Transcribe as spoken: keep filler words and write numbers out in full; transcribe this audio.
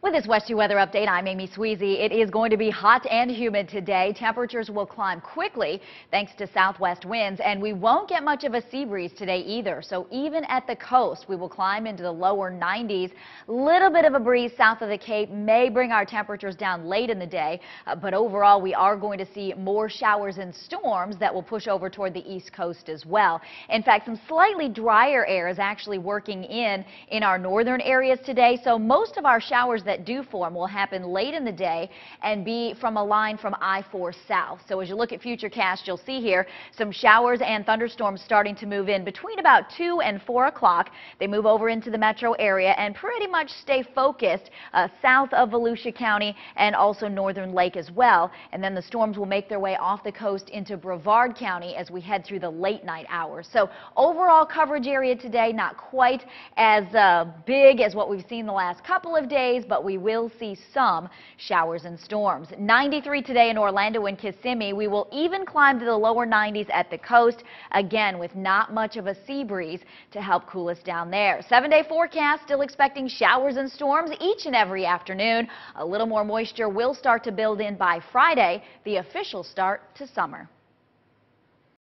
With this WESH two weather update, I'm Amy Sweezey. It is going to be hot and humid today. Temperatures will climb quickly thanks to southwest winds, and we won't get much of a sea breeze today either. So even at the coast, we will climb into the lower nineties. Little bit of a breeze south of the Cape may bring our temperatures down late in the day, uh, but overall we are going to see more showers and storms that will push over toward the east coast as well. In fact, some slightly drier air is actually working in in our northern areas today, so most of our showers that that do form will happen late in the day and be from a line from I four south. So as you look at futurecast, you'll see here some showers and thunderstorms starting to move in between about two and four o'clock. They move over into the metro area and pretty much stay focused uh, south of Volusia County and also northern Lake as well. And then the storms will make their way off the coast into Brevard County as we head through the late night hours. So overall coverage area today not quite as uh, big as what we've seen the last couple of days, but we will see some showers and storms. ninety-three today in Orlando and Kissimmee. We will even climb to the lower nineties at the coast, again with not much of a sea breeze to help cool us down there. Seven-day forecast still expecting showers and storms each and every afternoon. A little more moisture will start to build in by Friday, the official start to summer.